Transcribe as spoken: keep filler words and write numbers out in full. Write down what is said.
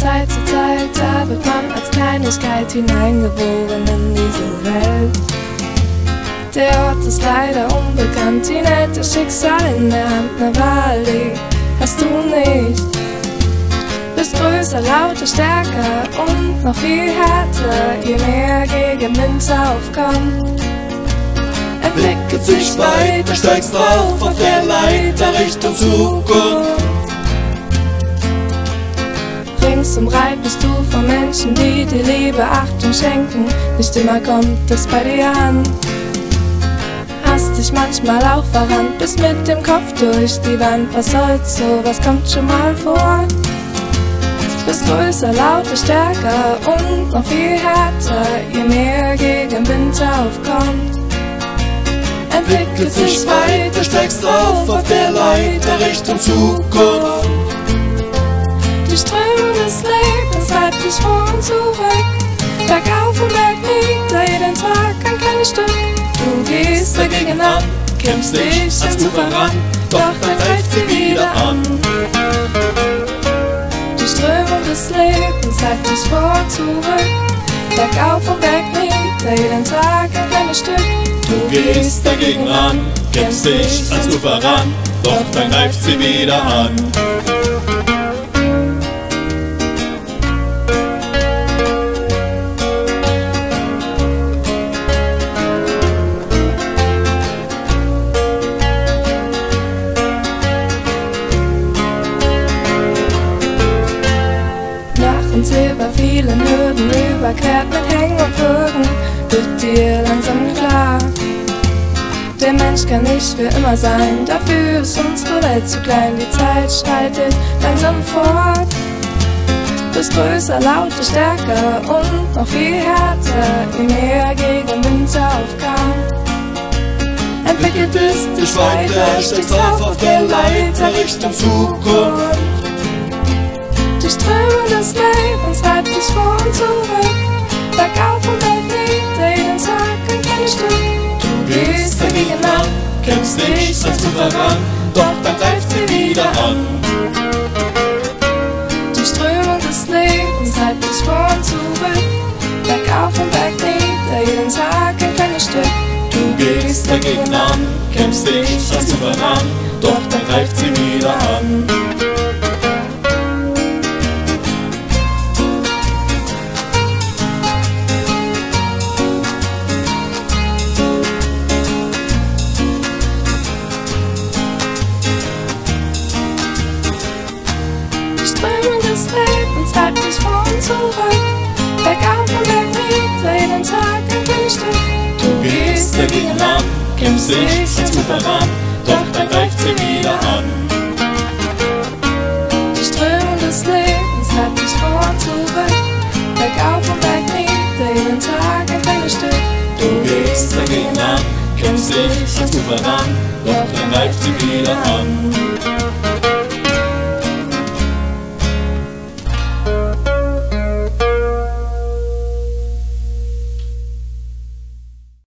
Zeit zu Zeit, da wird man als Kleinigkeit hineingeboren in diese Welt. Der Ort ist leider unbekannt, die nette Schicksal in der Hand, ne Wahl, die hast du nicht. Bist größer, lauter, stärker und noch viel härter, je mehr Gegenwind aufkommt. Entwickelt sich weiter, steigst auf auf der Leiter Richtung Zukunft. Ringsumreit bist du von Menschen, die dir Liebe, Achtung schenken. Nicht immer kommt es bei dir an. Hast dich manchmal auch verrannt, bist mit dem Kopf durch die Wand. Was soll's, sowas kommt schon mal vor. Bist größer, lauter, stärker und noch viel härter, je mehr Gegenwind aufkommt. Entwickelt sich weiter, steigst auf auf der Leiter Richtung Zukunft. Die Strömung des Lebens treibt dich vor und zurück, bergauf und bergnieder, jeden Tag ein kleines Stück. Du gehst dagegen an, kämpfst dich ans Ufer ran, doch dann greift sie wieder an. Die Strömung des Lebens treibt dich vor und zurück, bergauf und bergnieder, jeden Tag ein kleines Stück. Du gehst dagegen an, kämpfst dich ans Ufer ran, doch dann greift sie wieder an. Nach und Silber vielen Hürden überquert mit Hängen und Würgen, wird dir langsam klar. Der Mensch kann nicht für immer sein, dafür ist unsere Welt zu klein. Die Zeit schreitet langsam fort. Bist größer, lauter, stärker und noch viel härter, je mehr Gegenwind aufkam. Entwickelt ist dich weiter, steigst auf auf der Leiter Richtung Zukunft. Die Strömung des Lebens treibt dich vor und zurück, bergauf und bergnieder, jeden Tag ein kleines Stück. Du gehst dagegen an, kämpfst dich ans Ufer ran, doch dann greift sie wieder an. Die Strömung des Lebens treibt dich vor und zurück, bergauf und bergnieder, jeden Tag ein kleines Stück. Du gehst dagegen an, kämpfst dich ans Ufer ran, doch dann greift sie wieder an. Des Lebens treibt dich vor und zurück, bergauf und bergnieder, jeden Tag ein kleines Stück. Du gehst dagegen an, kämpfst dich ans Ufer ran, doch dann greift sie wieder an. Die Strömung des Lebens treibt dich vor und zurück, bergauf und bergnieder, jeden Tag ein kleines Stück. Du gehst dagegen an, kämpfst dich ans Ufer ran, doch dann greift sie wieder an.